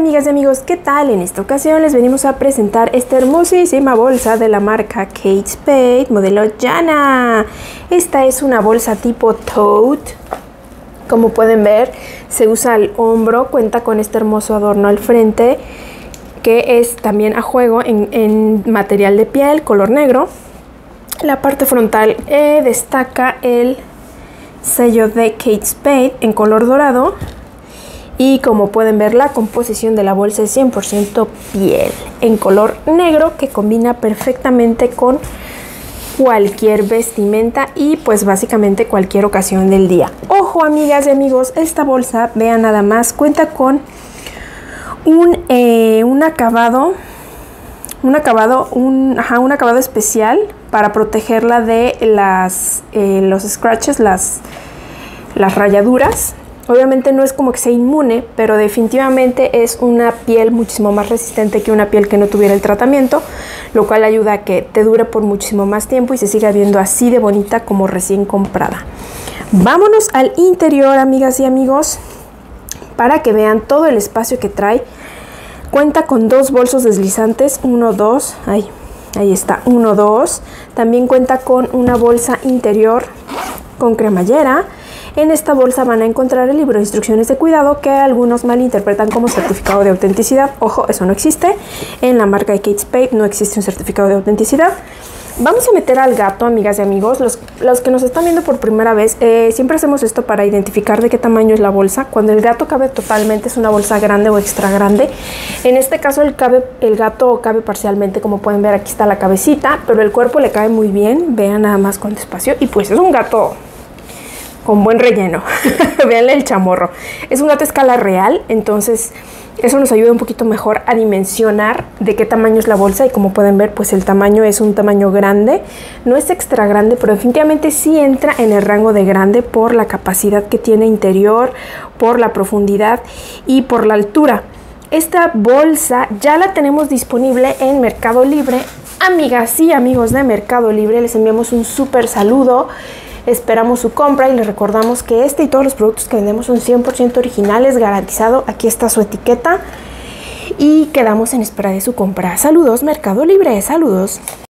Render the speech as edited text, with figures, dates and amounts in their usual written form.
amigas y amigos, ¿qué tal? En esta ocasión les venimos a presentar esta hermosísima bolsa de la marca Kate Spade, modelo Jana. Esta es una bolsa tipo tote. Como pueden ver, se usa al hombro, cuenta con este hermoso adorno al frente, que es también a juego en material de piel, color negro. La parte frontal destaca el sello de Kate Spade en color dorado. Y como pueden ver, la composición de la bolsa es 100% piel en color negro, que combina perfectamente con cualquier vestimenta y pues básicamente cualquier ocasión del día. Ojo, amigas y amigos, esta bolsa, vean nada más, cuenta con un acabado especial para protegerla de los scratches, las rayaduras. Obviamente no es como que sea inmune, pero definitivamente es una piel muchísimo más resistente que una piel que no tuviera el tratamiento, lo cual ayuda a que te dure por muchísimo más tiempo y se siga viendo así de bonita como recién comprada. Vámonos al interior, amigas y amigos, para que vean todo el espacio que trae. Cuenta con dos bolsos deslizantes, 1, 2, ahí está, 1, 2. También cuenta con una bolsa interior con cremallera. En esta bolsa van a encontrar el libro de instrucciones de cuidado, que algunos malinterpretan como certificado de autenticidad. Ojo, eso no existe. En la marca de Kate Spade no existe un certificado de autenticidad. Vamos a meter al gato, amigas y amigos. Los que nos están viendo por primera vez, siempre hacemos esto para identificar de qué tamaño es la bolsa. Cuando el gato cabe totalmente, es una bolsa grande o extra grande. En este caso el gato cabe parcialmente, como pueden ver, aquí está la cabecita, pero el cuerpo le cabe muy bien. Vean nada más cuánto espacio. Y pues es un gato con buen relleno. Veanle el chamorro. Es un gato a escala real, entonces eso nos ayuda un poquito mejor a dimensionar de qué tamaño es la bolsa. Y como pueden ver, pues el tamaño es un tamaño grande. No es extra grande, pero definitivamente sí entra en el rango de grande por la capacidad que tiene interior, por la profundidad y por la altura. Esta bolsa ya la tenemos disponible en Mercado Libre. Amigas y amigos de Mercado Libre, les enviamos un súper saludo. Esperamos su compra y les recordamos que este y todos los productos que vendemos son 100% originales, garantizado. Aquí está su etiqueta y quedamos en espera de su compra. Saludos, Mercado Libre, saludos.